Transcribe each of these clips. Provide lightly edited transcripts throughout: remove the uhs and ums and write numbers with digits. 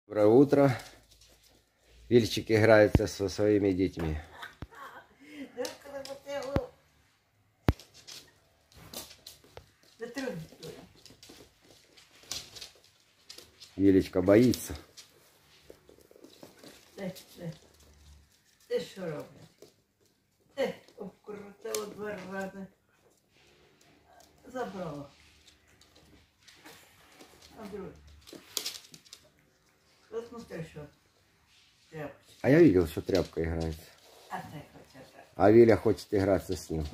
Доброе утро. Вильчик играется со своими детьми. Вилечка боится. Ти що робиш? Обкрутила 2 рази. Забрала. А другой. Посмотри, що тряпочка. А я видел, что тряпка играется. А ти хочеш так. А Виля хочет играться с ним.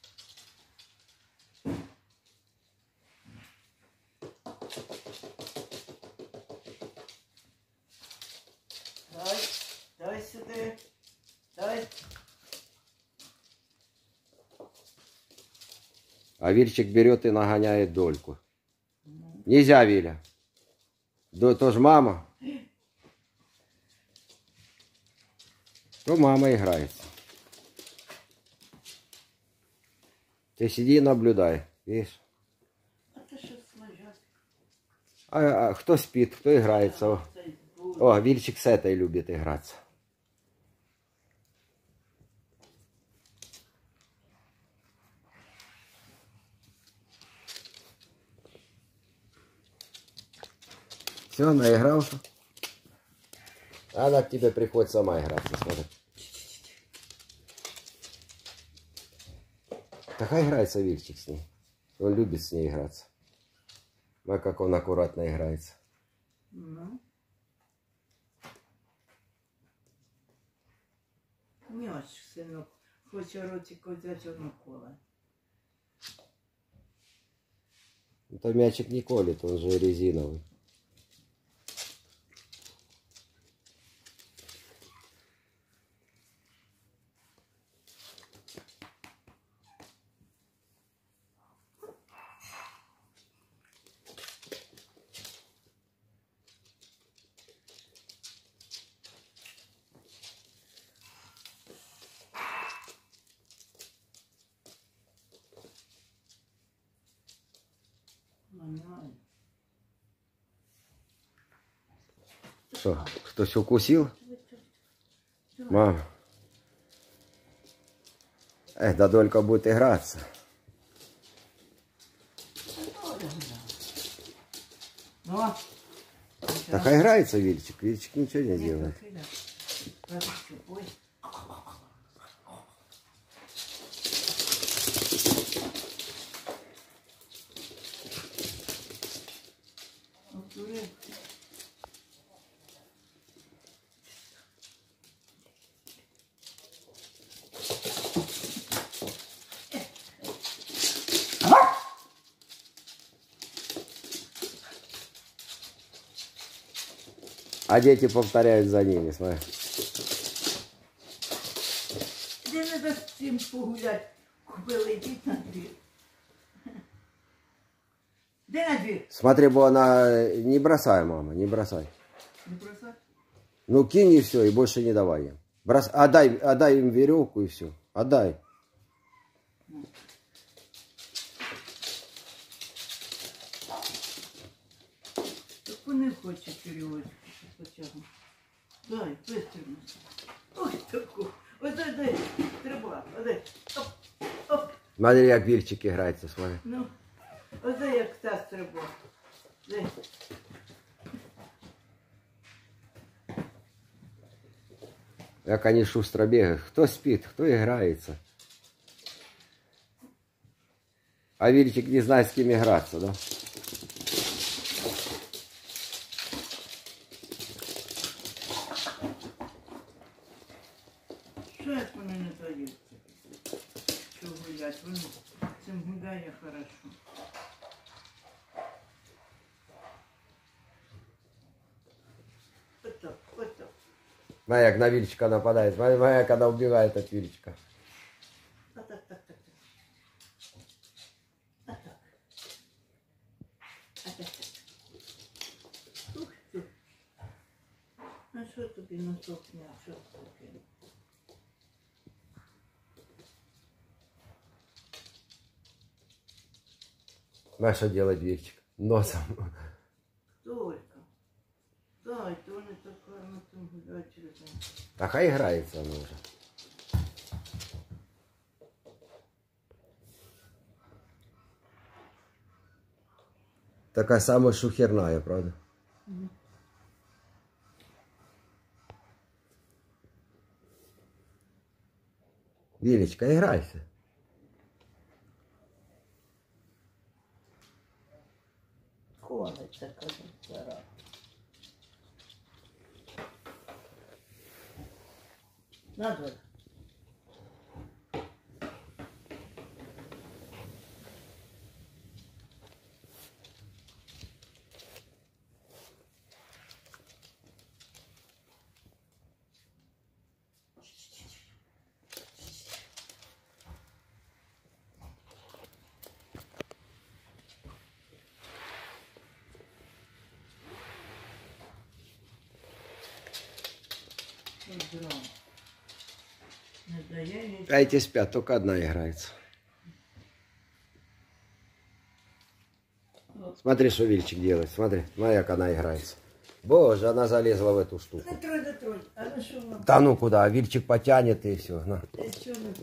Дай сюди. Дай. А Вильчик берет и нагоняет Дольку. Нельзя, Виля. То ж мама. То мама играется. Ты сиди и наблюдай. Видишь? А ти що служать? А кто спит, кто играется. О, Вильчик с этой любит играться. Все, наигрался. Она к тебе приходит сама играться, смотри. Такая играется Вильчик с ней. Он любит с ней играться. А как он аккуратно играется. Ну. М'яч, синок. Хоче ротик взяти одну коло. Это мячик не колет, он же резиновый. Нормально. Что, кто-то укусил? Мама. Да Долька будет играться. Ну, Так а играется Вильчик. Вильчик ничего не делает. А дети повторяют за ними, смотри. Де не дасть всім погулять, купили, йдіть на двір. Де на двір? Смотри, бо она... Не бросай, мама, не бросай. Не бросай. Ну кинь и все, и больше не давай им. Отдай им веревку и все. Отдай. Так вони хочуть переводити спочатку. Дай, вистрілю. Ой, таку. Ось дай, треба. Дай. Оп, оп. Смотри, как Вильчик играется, смотри. Ну, ось дай, як та стрибок. Дай. Как они шустро бегают. Кто спит, кто играется. А Вильчик не знает, с кем играться, да? Що як вони не дають? Що гулять? Вони цим гуляє хорошо. Отак, отак. Смотри, как на Вильчика нападает. Смотри, как она убегает от Вильчика. Отак, так, так. Отак. Отак, так. Ух ти. А що тобі на сукня? Що таке? Знаешь, что делать Вильчик? Носом. Только. Дай, то не така на тому гуляти. А хай грається воно вже. Така сама шухерная, правда? Вилечка, играйся. Колиться, кажу, зараз. На двор. Не дає їй. А эти спят, только одна играется. Смотри, что Вильчик делает. Смотри, смотри, как она играется. Боже, она залезла в эту штуку. Не трой. А на що вона? Да ну куда, Вильчик потянет и все. На. Що не?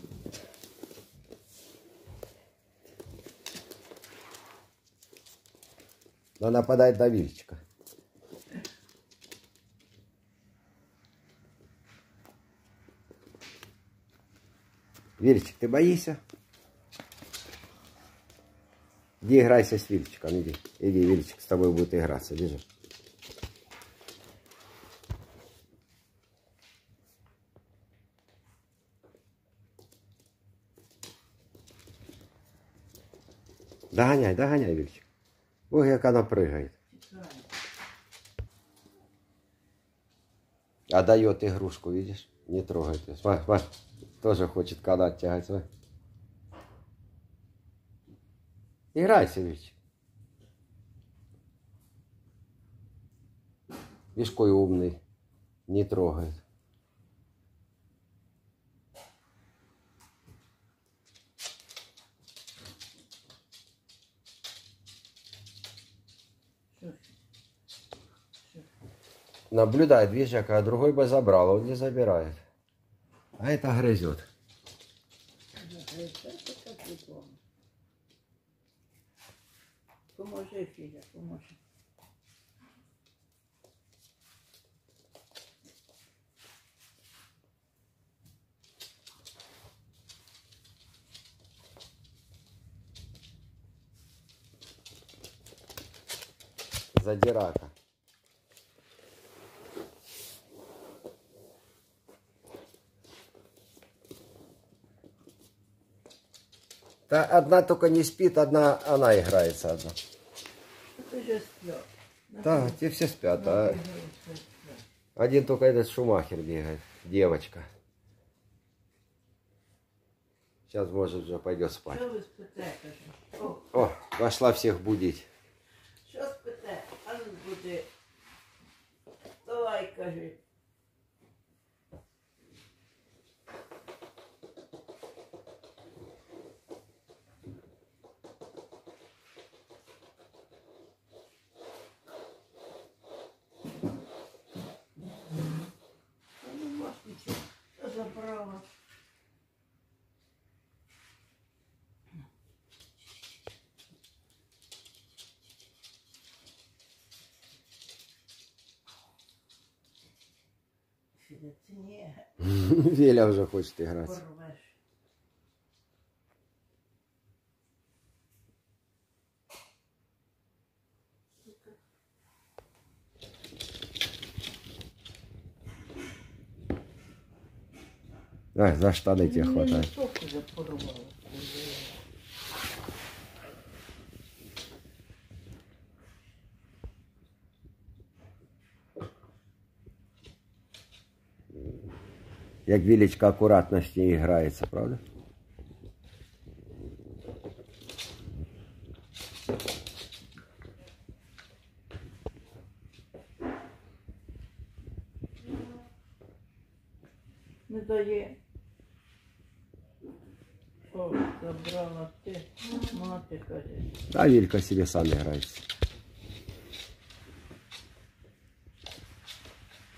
Она нападает на Вильчика. Вильчик, ты боишься? Иди играйся с Вильчиком, иди. Иди, Вильчик с тобой будет играться, бежи. Догоняй, догоняй, Вильчик. Ой, как она прыгает. А дает игрушку, видишь? Не трогает. Смотри, смотри. Тоже хочет канат тягать. Смотри. Играйся, Вильчик. Видишь, какой умный. Не трогает. Наблюдает, видишь, а другой бы забрал, он не забирает. А это грызет. Поможи, Філя, поможи. Задирака. Да, одна только не спит, одна она играется одна. Ти же сплю. Да, те все спят, а один только этот Шумахер бегает, девочка. Сейчас, может, уже пойдет спать. Що ви спите, каже? О, О, пошла всех будить. що спите? А ну буди. Давай, каже. Ну, може, нічого. Що забрала? Філя, ти ні, Веля уже хочет играть. порвеш. Ай, за штаны тебе Мені хватает. носок уже порвала. Як Вилечка аккуратно с ней играется, правда? Не дає. О, забрала ти. Мати, каже. А Вилька себе сам играется.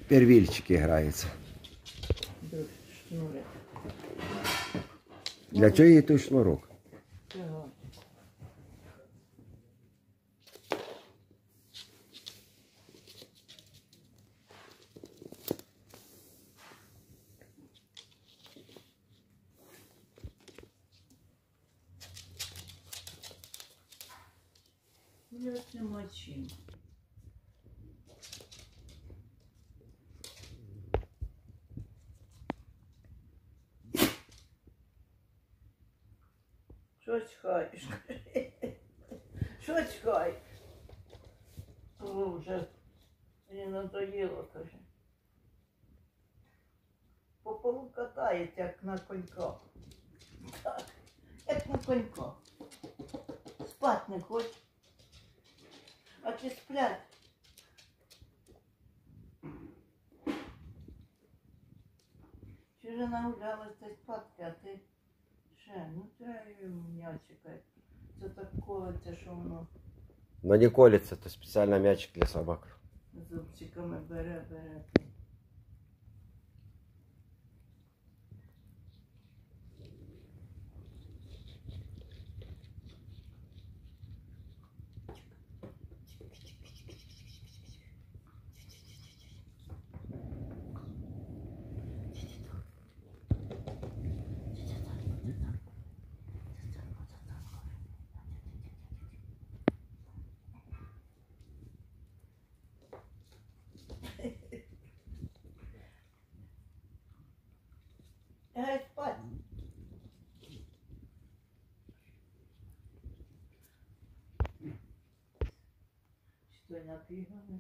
первільчики граються. Друг, шнурик. Для чого їй той шнурок? Чого? Я нема чим. Що чхаєш? Що чхаєш? О, вже мені надоїло, каже. По полу катається, як на коньках. Так, як на коньках. Спать не хоче. А ти сплять? Чи вже нагулялася спадки, а ти ще, ну треба м'ячика. Це так колиться, що воно Но не колется, то спеціальний м'ячик для собак. зубчиками бере. Спать. Что, напрягалась?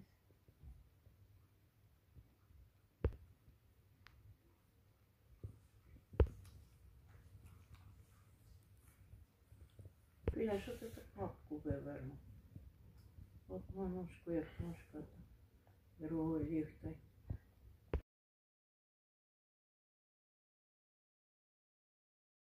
Філя, що ти так лапку вивернув? От манушку, як ножка, другою ліхтай.